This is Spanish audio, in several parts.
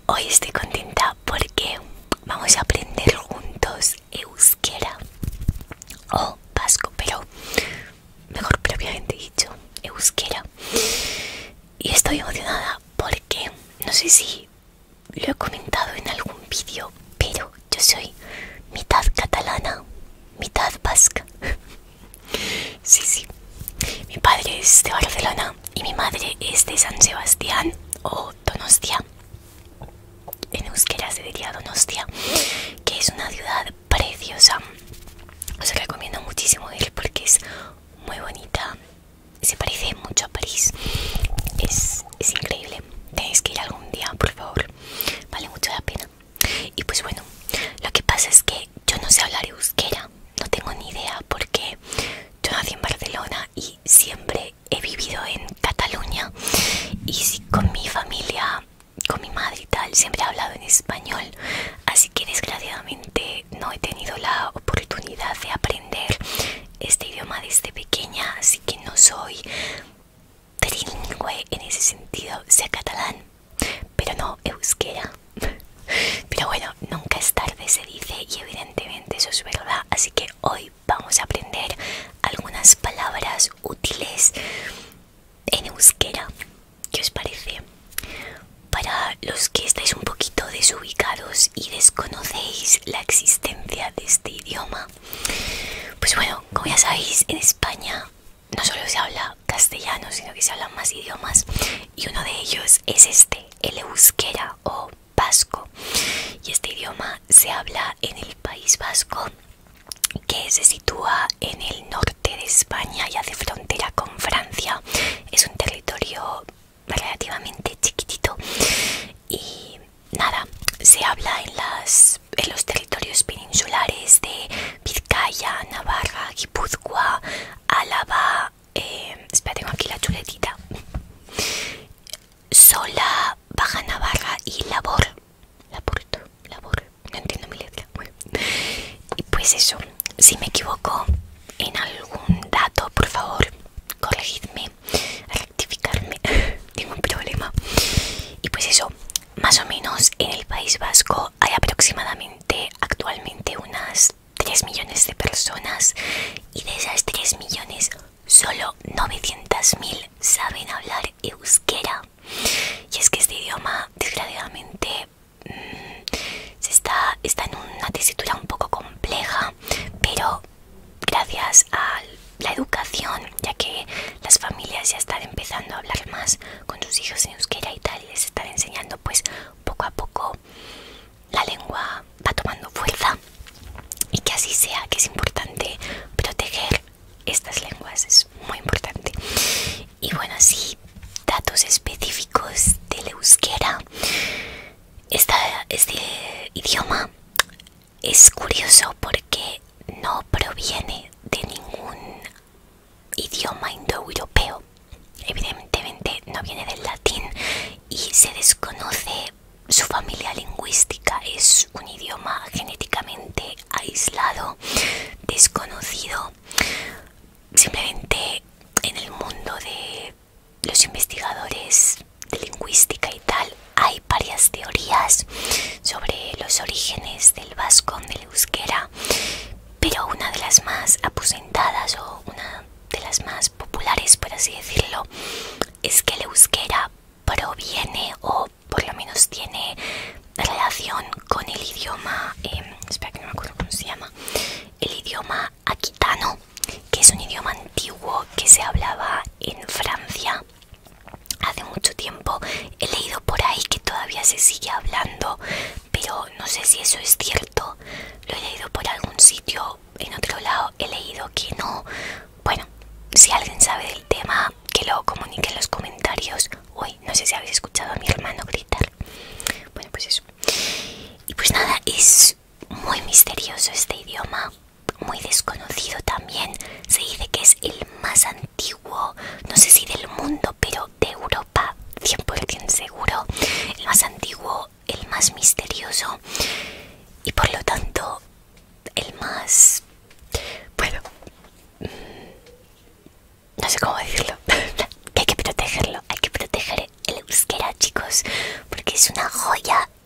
Hoy estoy contenta porque vamos a aprender juntos euskera o vasco, pero mejor propiamente dicho, euskera. Y estoy emocionada porque no sé si lo he comentado en algún vídeo, pero yo soy mitad catalana, mitad vasca. Sí, mi padre es de Barcelona y mi madre es de San Sebastián o Donostia. En euskera se diría Donostia, que es una ciudad preciosa. Os recomiendo muchísimo ir porque es muy bonita. Se parece mucho a París. Es increíble. Tenéis que ir algún día, por favor. Vale mucho la pena. Y pues bueno, lo que pasa es que yo no sé hablar euskera. No tengo ni idea porque yo nací en Barcelona y siempre he vivido en Cataluña. Y sí, con mi familia, con mi madre y tal, siempre he hablado en español. Así que desgraciadamente no he tenido la oportunidad de aprender este idioma desde pequeña. Así que no soy trilingüe en ese sentido. Sé catalán, pero no euskera. Pero bueno, nunca es tarde se dice y evidentemente eso es verdad. Así que hoy vamos a aprender algunas palabras útiles en euskera. ¿Qué os parece? Para los que estáis un poquito desubicados y desconocéis la existencia de este idioma, pues bueno, como ya sabéis, en España no solo se habla castellano, sino que se hablan más idiomas, y uno de ellos es este, el euskera o vasco. Y este idioma se habla en el País Vasco, que se sitúa en el norte de España y hace frontera con Francia. Es un territorio relativamente chiquitito y nada, se habla en los territorios peninsulares de Vizcaya, Navarra, Guipúzcoa, Álava, espera, tengo aquí la chuletita, Sola, Baja Navarra y Labor, no entiendo mi letra. Bueno. Y pues eso, si me equivoco en algún dato, por favor, corregidme, rectificarme, ningún problema. Y pues eso, más o menos en el País Vasco hay aproximadamente actualmente unas 3 millones de personas, y de esas 3 millones solo 900.000 saben hablar euskera. Y es que este idioma, desgraciadamente, está en una tesitura un poco compleja, pero gracias a la educación, ya que las familias ya están empezando a hablar más con sus hijos en euskera y tal, y les están enseñando, pues poco a poco la lengua va tomando fuerza, y que así sea, que es importante proteger estas lenguas, es muy importante. Y bueno, así datos específicos del euskera. Este idioma es curioso porque no proviene de ningún idioma indoeuropeo. Evidentemente no viene del latín y se desconoce su familia lingüística. Es un idioma genéticamente aislado, desconocido. Simplemente en el mundo de los investigadores de lingüística y tal hay varias teorías sobre los orígenes del vasco, del euskera, pero una de las más aposentadas o una de las más populares, por así decirlo, es que el euskera proviene, o por lo menos tiene relación con el idioma, espera que no me acuerdo cómo se llama, el idioma aquitano, que es un idioma antiguo que se hablaba en Francia hace mucho tiempo. He leído por ahí que todavía se sigue hablando, pero no sé si eso es cierto. Lo he leído por algún sitio, en otro lado he leído que no. Bueno, si alguien sabe del tema, que lo comunique en los comentarios. Uy, no sé si habéis escuchado a mi hermano gritar. Bueno, pues eso. Y pues nada, es muy misterioso este idioma, muy desconocido también. Se dice que es el más antiguo, no sé si del mundo, pero de Europa, 100% seguro. El más antiguo, el más misterioso y por lo tanto el más... bueno, no sé cómo decirlo. Hay que protegerlo, hay que proteger el euskera, chicos, porque es una joya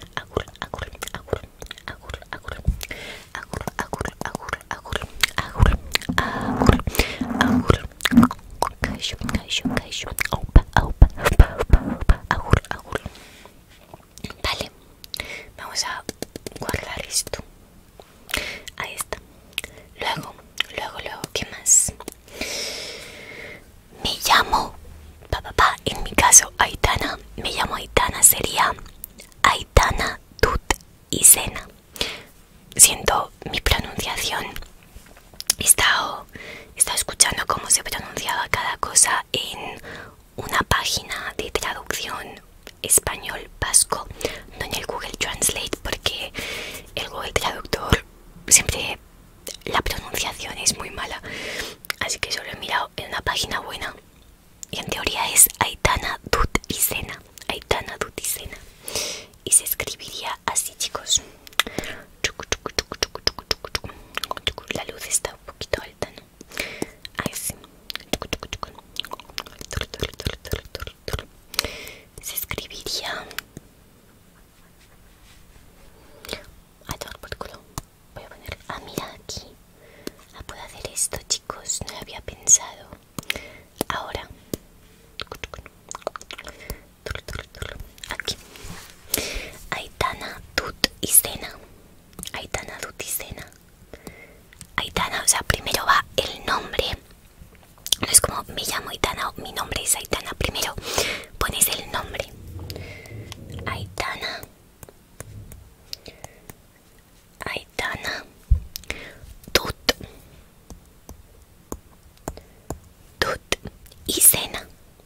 Isena. Siento mi pronunciación. He estado escuchando cómo se pronunciaba cada cosa en una página de traducción español vasco, no en el Google Translate, porque el Google Traductor siempre la pronunciación es muy mala, así que solo he mirado en una página buena y en teoría es Aitana Dut Isena. Aitana Dut Isena, y se escribiría así, chicos. La luz está un poquito alta, ¿no? Ahí sí. Se escribiría a tomar por culo. Voy a poner, mira aquí. Puedo hacer esto, chicos, no lo había pensado. Ahora aquí Aitana Dut Isena. Aitana Dut Isena. Aitana, o sea, primero va el nombre. No es como me llamo Aitana o mi nombre es Aitana. Primero pones el nombre. Aitana. Aitana Dut Isena.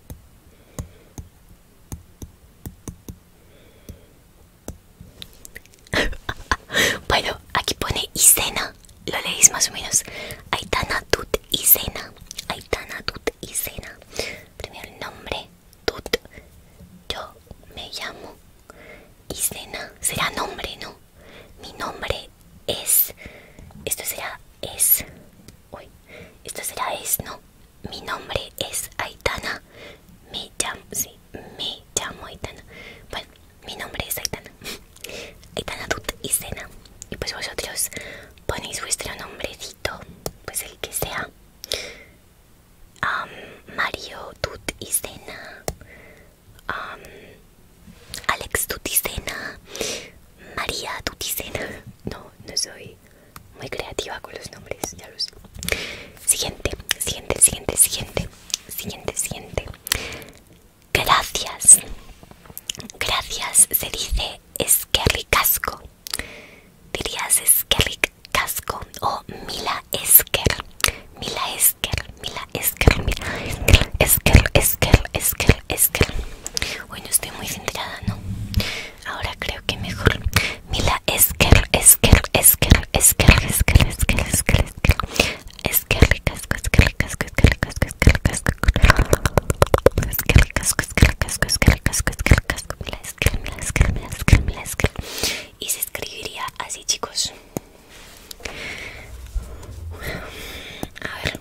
Bueno, aquí pone Isena. Lo leéis más o menos. Aitana Dut Isena. Aitana Dut Isena. Primero el nombre. Dut. Yo me llamo Isena. Será nombre, ¿no? Mi nombre es. Esto será es. Uy. Esto será es, ¿no? Mi nombre es Aitana. Me llamo. Sí, me llamo Aitana. Bueno, mi nombre es Aitana. Aitana Dut Isena. Y pues vosotros ponéis vuestro nombrecito, pues el que sea. Mario Dut Isena. Alex Dut Isena. María Dut Isena. No soy muy creativa con los nombres, ya lo sé. Siguiente. Gracias. Gracias se dice eskerrikasco. Dirías eskerrikasco o mila esker. Mila esker. Hoy no estoy muy centrada, ¿no? Ahora creo que mejor. Mila esker. Y se escribiría así, chicos. A ver.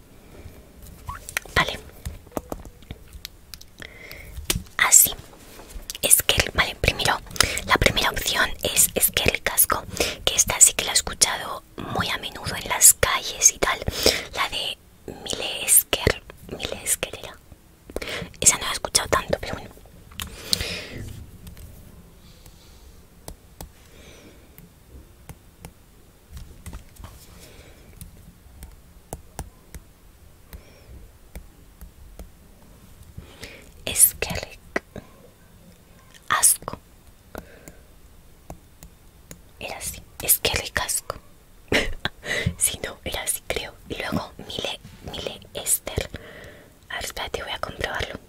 Vale. Así. Vale, primero, la primera opción es eskerrikasco, que esta sí que la he escuchado muy a menudo en las calles y tal. La de mile esker era. Esa no la he escuchado tanto, pero bueno. Eskerrik asco. Era así. Eskerrikasco. Si no, era así, creo. Y luego mile ester. A ver, espérate, voy a comprobarlo.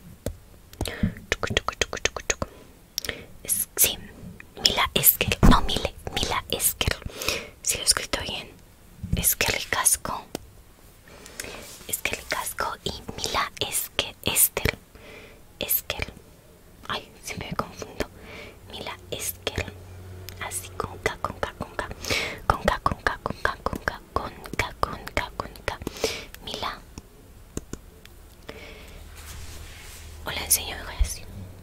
Sí, mila esker. No, mila esker. Si lo he escrito bien. Eskerrikasco. Eskerrikasco y mila ester. Esker. Ay, siempre me confundo. Mila esker. Así con K. Mila. Os la enseño mejor así.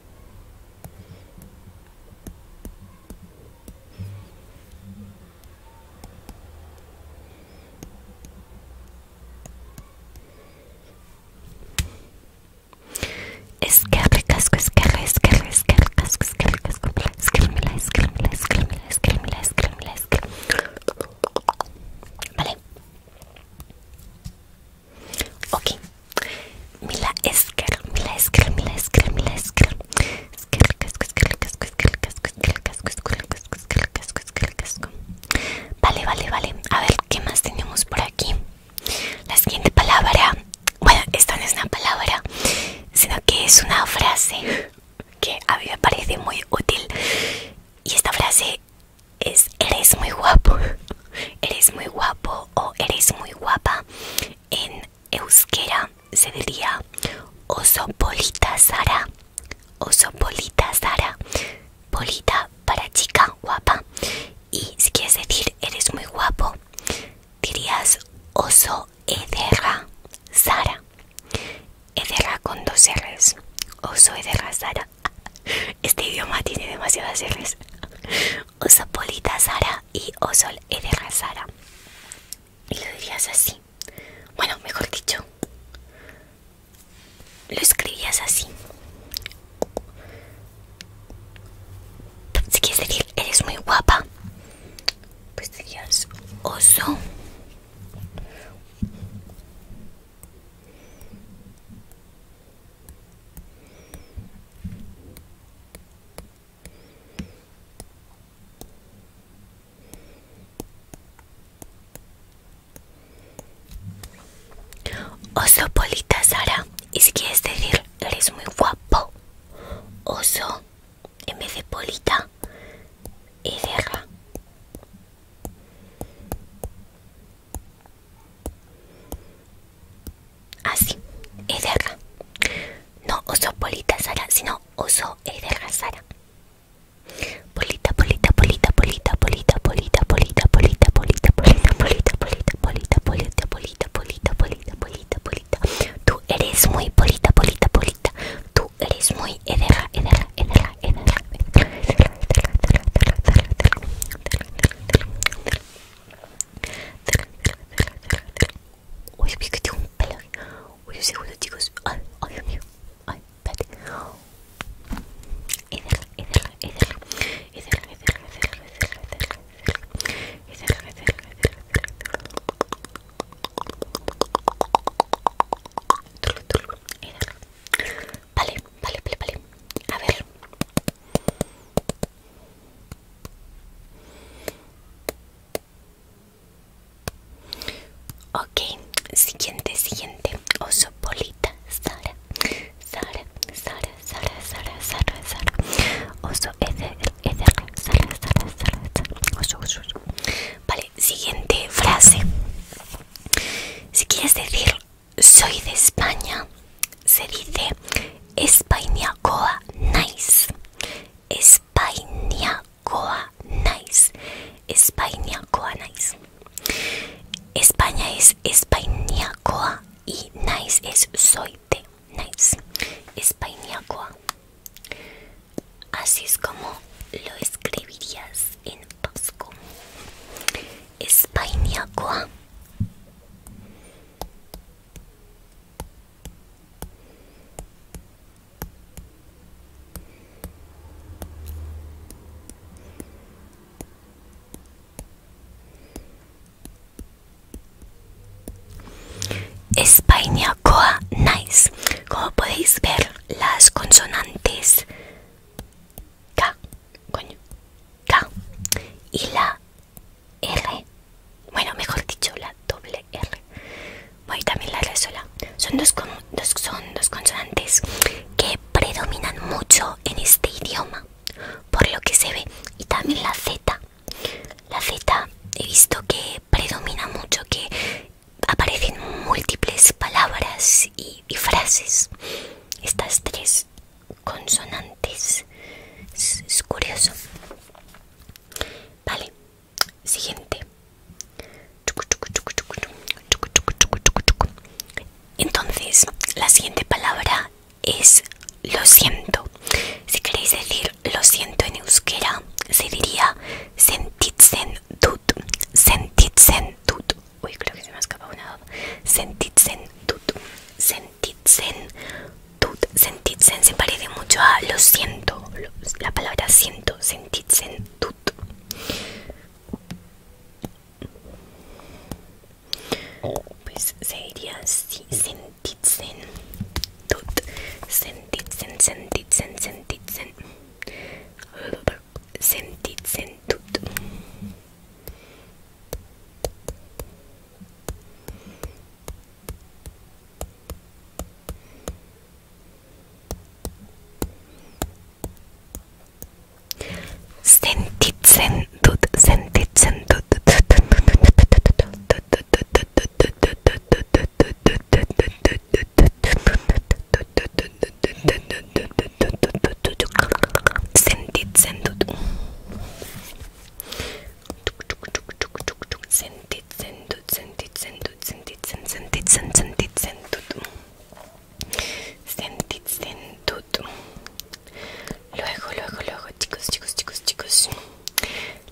Vale. Ok. Mila esker. Osol Ederra Sara. Y lo dirías así. Bueno, mejor dicho, lo escribías así. Si quieres decir eres muy guapa, pues dirías oso. Oso Polita Sara. Y si quieres decir eres muy guapo, oso, en vez de Polita, Ederra. Así, Ederra. No oso Polita Sara, sino oso Ederra Sara. Polita, polita, polita, polita, polita, polita, polita, polita, polita, polita, polita, polita, polita, polita, polita, polita, polita, polita, polita. Tú eres muy polita, polita, polita. Tú eres muy Ederra, Ederra, Ederra, Ederra. Uy, vi que tengo un pelo. Uy, un segundo, chicos. Ay, ay, Dios mío. Ay, espérate. Ederra, Ederra, Ederra. Ederra, Ederra, Ederra, Ederra, Ederra. Ederra, Ederra, Ederra, Ederra. Ederra. Vale, vale, vale, vale. A ver. Ok, siguiente, siguiente. Oso Polita Sara. Sara, Sara, Sara, Sara, Sara, Sara. Oso Ederra Sara, Sara, Sara, Sara. Oso, oso, oso. Vale, siguiente frase. Si quieres decir soy de España, se dice Espainiakoa naiz. Espainiakoa naiz. Espainiakoa naiz. España es Espainiakoa y naiz es soy de naiz. Espainiakoa. Así es como lo escribirías en vasco. Espainiakoa. Espainiakoa naiz. Como podéis ver, las consonantes K, coño, K y la R, bueno, mejor dicho, la doble R, bueno, y también la R sola, son dos consonantes que predominan mucho en este idioma, por lo que se ve, y también la Z. La Z he visto que predomina mucho, que aparecen múltiples palabras y frases. Estas tres consonantes. Es curioso. Vale, siguiente. Entonces, la siguiente palabra es lo siento. Si queréis decir lo siento en euskera, se diría sentitzen dut. Sentitzen dut. Uy, creo que se me ha escapado una. Sentitzen dut. Sentitzen dut. Sentitzen se parece mucho a lo siento. La palabra siento. Sentitzen dut. Pues se diría así. Sentitzen dut. Sentitzen, sentitzen, sentitzen. Sentitzen dut. Sentitzen dut. Sentitzen dut. Sentitzen dut. Sentitzen dut. Sentitzen dut. Sentitzen, sentitzen, sentitzen dut. Sentitzen dut. Luego, chicos.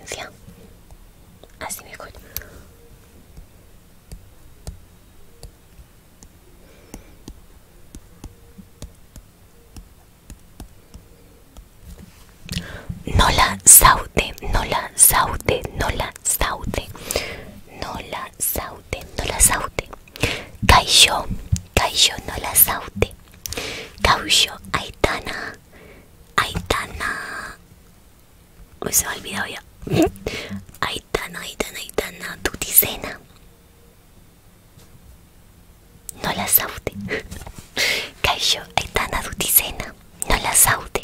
distancia. Así mejor. Nola Saude, Nola Saude, Nola Saude, Nola Saude, Nola Saude. Kaisho, Kaisho, Nola Saude. Kausho, Aitana, Aitana. Me se me ha olvidado ya. Aitana, Aitana, Aitana, Tuticena. Nola Saude. Kaisho, Aitana, Tuticena. Nola Saude.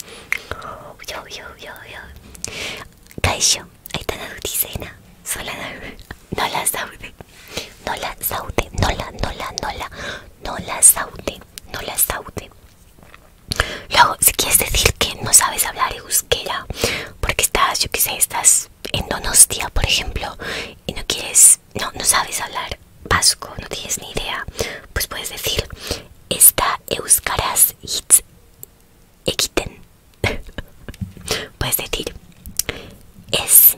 Kaisho, Aitana, Tuticena. Nola Saude. Nola Saude, Nola, Nola, Nola, Nola Saude, Nola Saude. Luego, si quieres decir que no sabes hablar euskera, porque estás, yo qué sé, estás en Donostia, por ejemplo, y no quieres, no sabes hablar vasco, no tienes ni idea, pues puedes decir, esta euskaraz hitz egiten. Puedes decir, es,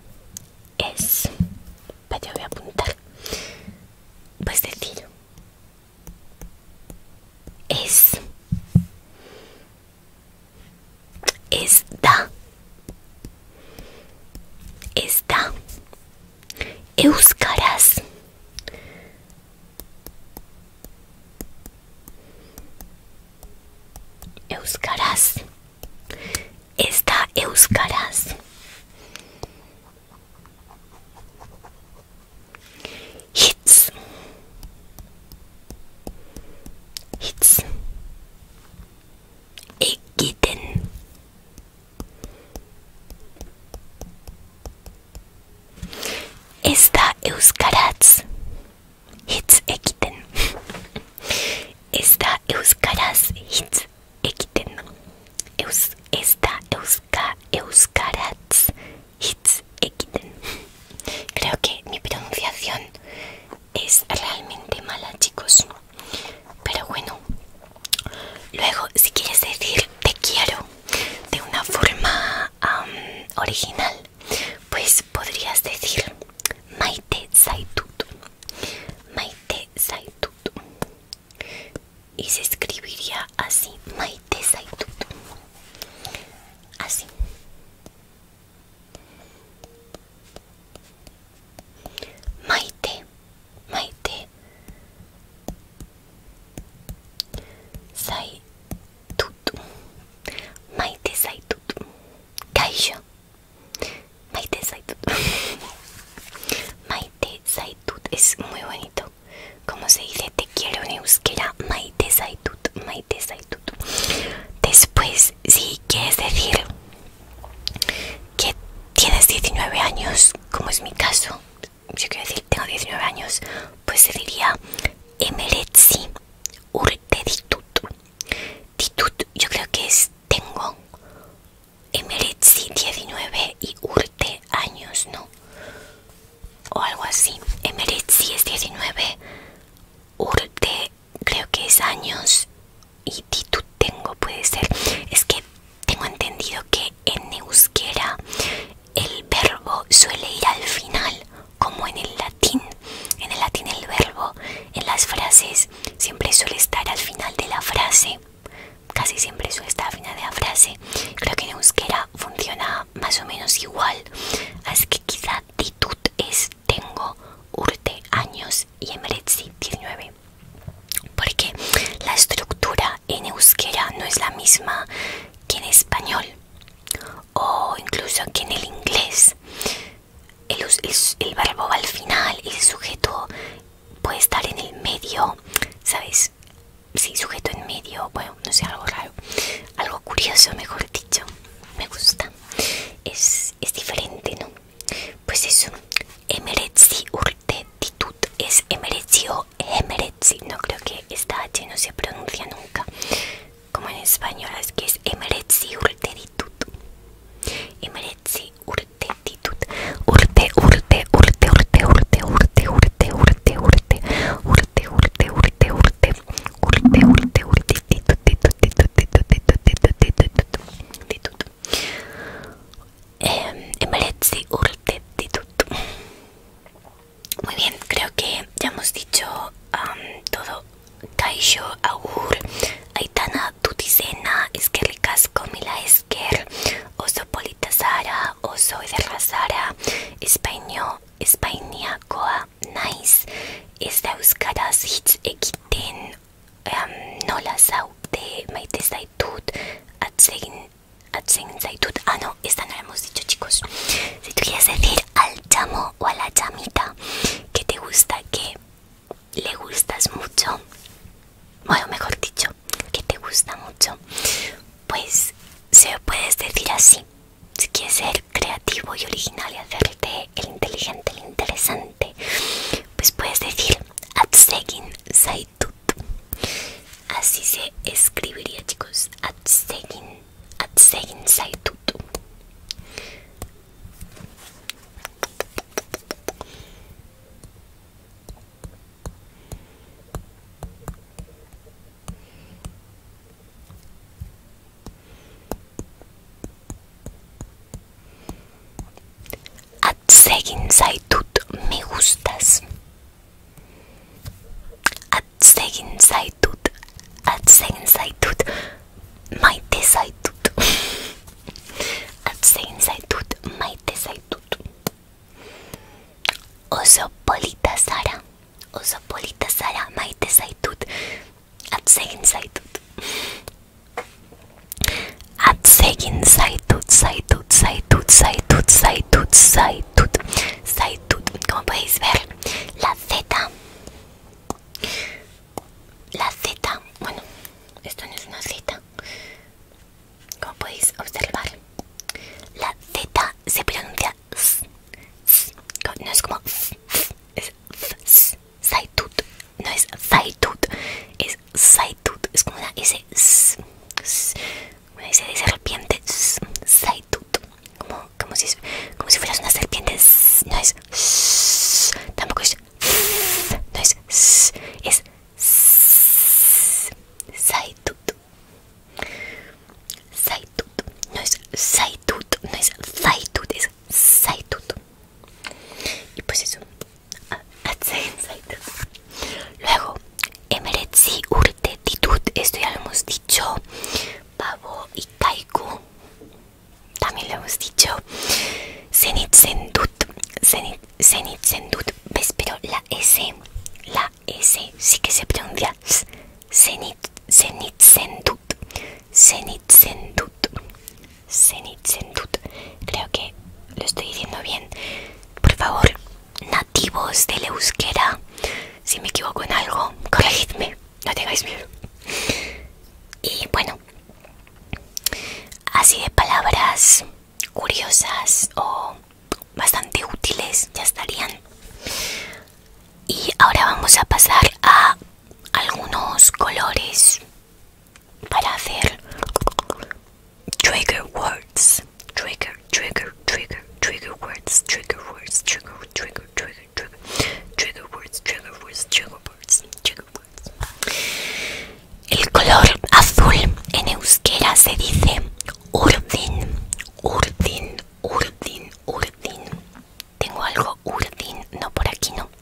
yo voy a apuntar. Puedes decir, da, euskaraz, euskaraz, esta euskaraz. Hitz, egiten. Esta euskaraz hitz egiten. Esta euskaraz hitz egiten. Esta euskaraz hitz egiten. Creo que mi pronunciación es realmente mala, chicos, pero bueno. Luego, si quieres decir te quiero de una forma original, pues podrías decir maite zaitut, maite zaitut, y se escribiría así, maite zaitut, así. Maite, maite zaitut, maite zaitut. Kaisho, maite zaitut. Maite zaitut es muy bonito. Como se dice te quiero en euskera, maite zaitut, maite zaitut. Después, si quieres decir que tienes 19 años, como es mi caso, yo quiero decir tengo 19 años, pues se diría emeretzi urte ditut. Ditut yo creo que es tengo. Emeretzi 19 y urte años, ¿no? O algo así. Emeretzi es 19, urte creo que es años y ditut tengo, puede ser. Es que tengo entendido que en euskera el verbo suele ir al final, como en el latín. En el latín el verbo en las frases siempre suele estar al final de la frase. Casi siempre suele estar al final de la frase. Creo que en euskera funciona más o menos igual. Así que quizá ditut es tengo, urte años y emeretzi 19. Porque la estructura en euskera no es la misma que en español o incluso que en el inglés. El verbo va al final y el sujeto puede estar en el medio, ¿sabes? Sí, sujeto en medio, bueno, no sé, algo raro, algo curioso, mejor dicho. Me gusta, es diferente, ¿no? Pues eso, emeretzi urte ditut es emeretzi o emeretzi. No creo que esta H no se pronuncia nunca como en español, es que es emeretzi urte ditut, emeretzi urte no, esta no la hemos dicho, chicos. Si tú quieres decir al chamo o a la chamita que te gusta, que le gustas mucho, bueno, mejor dicho, que te gusta mucho, pues se lo puedes decir así. Si quieres ser creativo y original y hacerte el inteligente, el interesante, pues puedes decir Atsegin Saitut. Así se escribiría, chicos. Atsegin Saitut. Atsegin Saitut, me gustas. Atsegin Saitut, Atsegin Saitut, maite Saitut. Atsegin Saitut, maite Saitut. Osopolita Sara, Osopolita Sara, maite Saitut, Atsegin Saitut. Atsegin Saitut, Saitut, Saitut, Saitut, Saitut, Saitut, Saitut. Como podéis ver, la Z, bueno, esto no es una Z. Como podéis observar, la Z se pronuncia S, S. No es como F, F, es F, S. Saitut, no es Zaitut, es Saitut, es como una S, S, S. Una S de serpiente, S, Saitut, como si fueras una serpiente, S. No es S, tampoco es F, no es S, es S, Saitut. Saitut, no es Saitut, no es Zaitut, es Saitut. Y pues eso, Atsegin Saitut. Luego, Emeretzi Urte Titut, esto ya lo hemos dicho. Pavo y Kaiku, también lo hemos dicho. Zenit Sendut, Zenit Sendut, ¿ves? Pero la S sí que se pronuncia Zenit Sendut, Zenit Sendut, Zenit Sendut. Creo que lo estoy diciendo bien. Por favor, nativos del euskera, si me equivoco en algo, corregidme, no tengáis miedo. Y bueno, así de palabras curiosas o bastante útiles ya estarían. Y ahora vamos a pasar a algunos colores para hacer trigger words. Trigger words, trigger words, trigger words, trigger words. El color azul en euskera se dice urdin, urdin, urdin, urdin. Tengo algo urdin, no, por aquí no.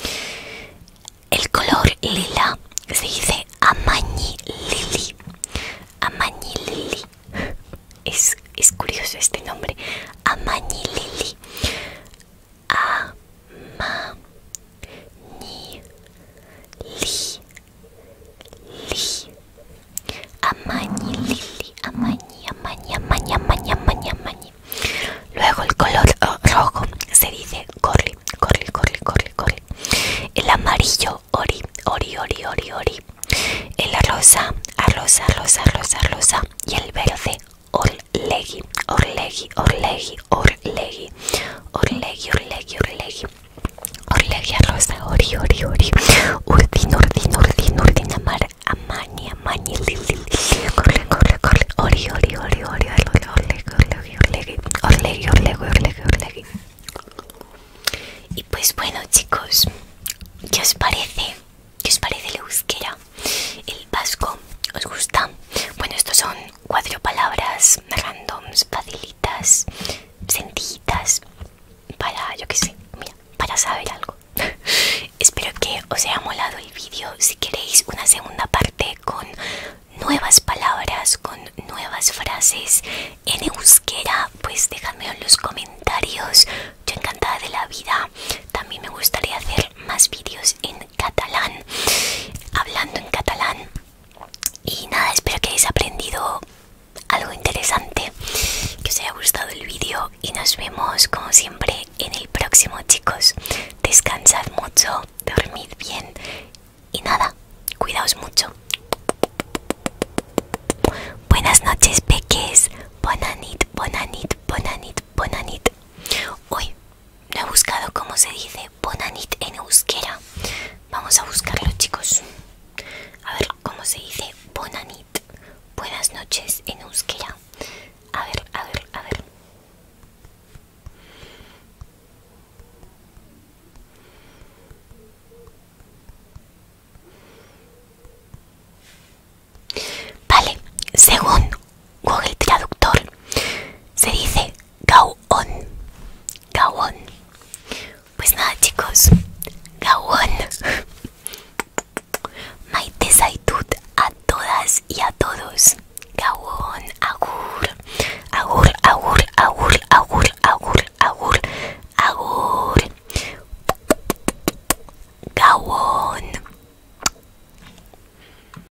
El color lila se dice amañi lili, amañi lili. Es curioso este nombre, amañi lili. Amañi li, li. Amañi lili, amañi, amañi, amañi, amañi, amañi, amañi. Luego el color rojo se dice corri, corri, corri, corri, corri. El amarillo ori, ori, ori, ori, ori. El rosa arrosa, rosa, rosa, rosa. Y el verde orlegi, orlegi, orlegi, orlegi, orlegi, orlegi, orlegi. Orlegi arrosa, ori, ori, ori. Urdin, urdin, urdin, urdin, amañi, amañi, lili. Corre, corre, corre. Ori, ori, ori, ori, orlegi, orlegi, orlegi, orlegi, orlegi, orlegi, orlegi. Y pues bueno, chicos, ¿qué os parece? ¿Qué os parece el euskera? ¿El vasco? ¿Os gusta? Bueno, estos son 4 palabras randoms, facilitas, sencillitas, para, yo qué sé, mira, para saber algo. Espero que os haya molado el vídeo. Si queréis una segunda parte con nuevas palabras, con nuevas frases en euskera, pues dejadmelo en los comentarios. Yo encantada de la vida. También me gustaría hacer más vídeos en catalán. vídeo y nos vemos como siempre en el próximo, chicos. Descansad mucho, dormid bien y nada, cuidaos mucho. Buenas noches, peques. Bonanit, bonanit, bonanit, bonanit. Uy, no he buscado cómo se dice bonanit en euskera. Vamos a buscarlo, chicos. A ver cómo se dice bonanit. Buenas noches en euskera. A ver, a ver, a ver. Vale, según Google Traductor, se dice gauón. Gauón. Pues nada, chicos, gauón.